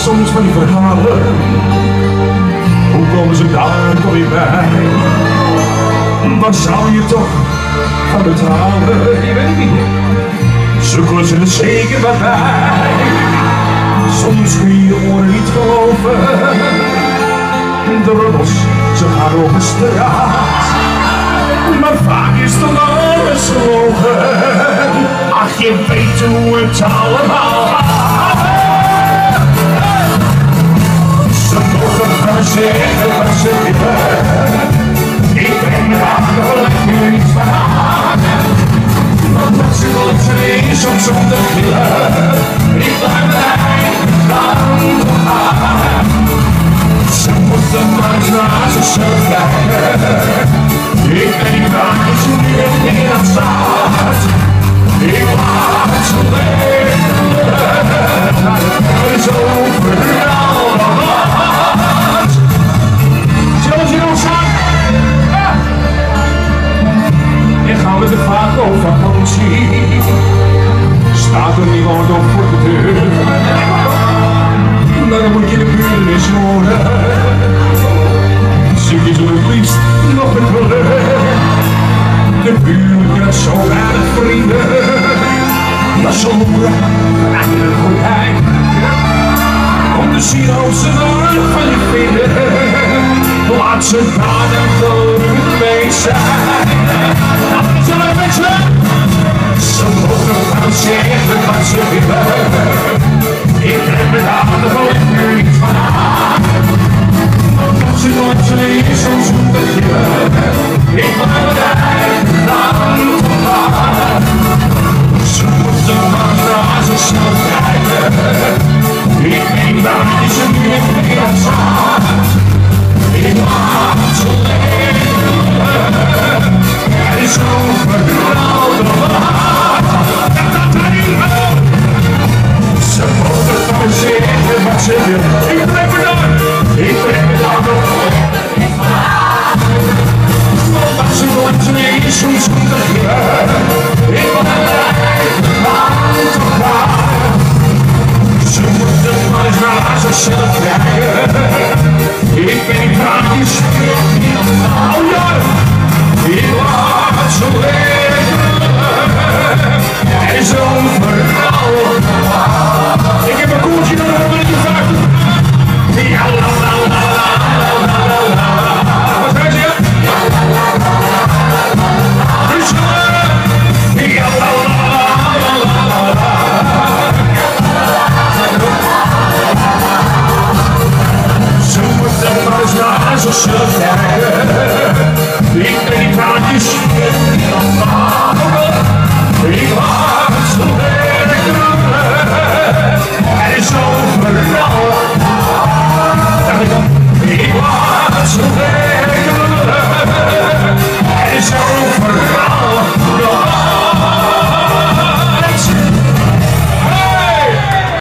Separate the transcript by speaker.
Speaker 1: soms van die verhalen, hoe komen ze daar toch weer bij? Waar zou je toch van betalen? Je weet het niet. Ze klussen er zeker wat bij. Soms kun je je oren niet geloven. De rubbels, ze gaan over straat. Maar vaak is dan alles gelogen. Ach, je weet hoe het allemaal gaat. Ze mogen van zeggen wat ze willen. Ik breng me daar gelukkig niet van aan. Want wat ze wil is soms zonder gillen. Ik blijf mijn eigen gang gaan. Ze moeten maar eens naar zichzelf kijken. Ik denk waar ze nu in dat staat. Ik laat ze leven. Het is overal wat. Zullen ze ons aan? En gaan we te vaak op vakantie. Staat er niemand op voor de deur. Dan moet je de buren eens horen. Zie je zo het liefst nog een kleur. De buren hebben zo weinig vrienden. Maar zo krijg je een gordijn. Om te zien of ze nog van je vinden. Laat ze daar dan gelukkig mee zijn. Zullen we met ze? Ze mogen gaan zeggen wat ze willen. Ik heb me daar de gelukkig niet van aan. Ze wordt is soms zonder gillen. Ik blijf het eigen gang gaan. Ze moeten maar naar zichzelf kijken. Ik denk dat ze nu in het staat. Ik laat ze leven. Het is overal de waard. Ze moeten maar zeggen wat ze willen. Ik blijf het aan. Ik breng het aan op. Want ze wordt is soms zonder gillen. Ik blijf het eigen gang gaan. Ze moeten maar eens naar zichzelf kijken. Ik ben gratis. Oh ja, ik laat ze leven. Er is